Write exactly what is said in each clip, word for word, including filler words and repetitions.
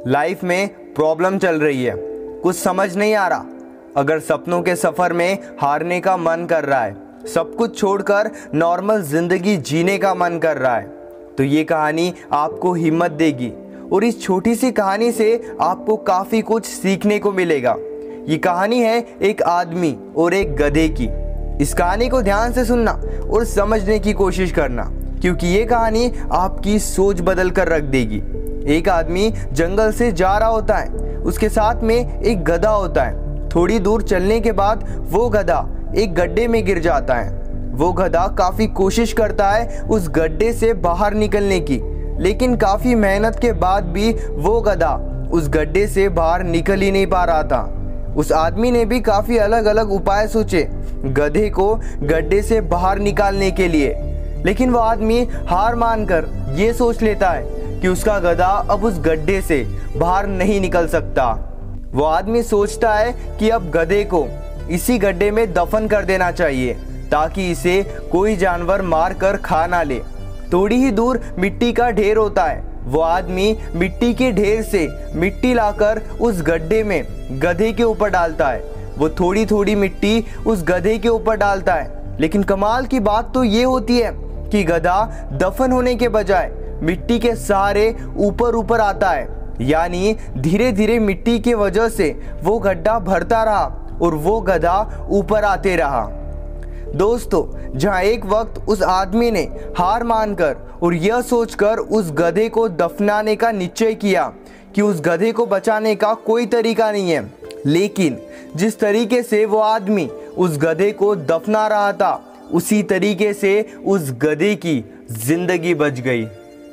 Life में problem चल रही है, कुछ समझ नहीं आ रहा। अगर सपनों के सफ़र में हारने का मन कर रहा है, सब कुछ छोड़कर नॉर्मल ज़िंदगी जीने का मन कर रहा है, तो ये कहानी आपको हिम्मत देगी और इस छोटी सी कहानी से आपको काफ़ी कुछ सीखने को मिलेगा। ये कहानी है एक आदमी और एक गधे की। इस कहानी को ध्यान से सुनना और समझने की कोशिश करना, क्योंकि ये कहानी आपकी सोच बदल कर रख देगी। एक आदमी जंगल से जा रहा होता है, उसके साथ में एक गधा होता है। थोड़ी दूर चलने के बाद वो गधा एक गड्ढे में गिर जाता है। वो गधा काफ़ी कोशिश करता है उस गड्ढे से बाहर निकलने की, लेकिन काफ़ी मेहनत के बाद भी वो गधा उस गड्ढे से बाहर निकल ही नहीं पा रहा था। उस आदमी ने भी काफ़ी अलग अलग उपाय सोचे गधे को गड्ढे से बाहर निकालने के लिए, लेकिन वो आदमी हार मानकर ये सोच लेता है कि उसका गधा अब उस गड्ढे से बाहर नहीं निकल सकता। वो आदमी सोचता है कि अब गधे को इसी गड्ढे में दफन कर देना चाहिए ताकि इसे कोई जानवर मार कर खा ना ले। थोड़ी ही दूर मिट्टी का ढेर होता है। वो आदमी मिट्टी के ढेर से मिट्टी लाकर उस गड्ढे में गधे के ऊपर डालता है। वो थोड़ी थोड़ी मिट्टी उस गधे के ऊपर डालता है, लेकिन कमाल की बात तो ये होती है कि गधा दफन होने के बजाय मिट्टी के सहारे ऊपर ऊपर आता है। यानी धीरे धीरे मिट्टी की वजह से वो गड्ढा भरता रहा और वो गधा ऊपर आते रहा। दोस्तों, जहां एक वक्त उस आदमी ने हार मानकर और यह सोचकर उस गधे को दफनाने का निश्चय किया कि उस गधे को बचाने का कोई तरीका नहीं है, लेकिन जिस तरीके से वो आदमी उस गधे को दफना रहा था, उसी तरीके से उस गधे की जिंदगी बच गई।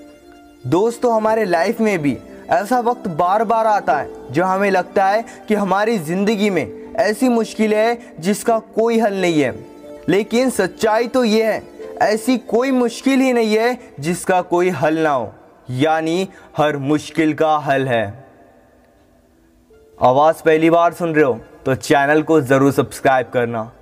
दोस्तों, हमारे लाइफ में भी ऐसा वक्त बार बार आता है जब हमें लगता है कि हमारी ज़िंदगी में ऐसी मुश्किलें हैं जिसका कोई हल नहीं है, लेकिन सच्चाई तो ये है ऐसी कोई मुश्किल ही नहीं है जिसका कोई हल ना हो। यानी हर मुश्किल का हल है। आवाज़ पहली बार सुन रहे हो तो चैनल को ज़रूर सब्सक्राइब करना।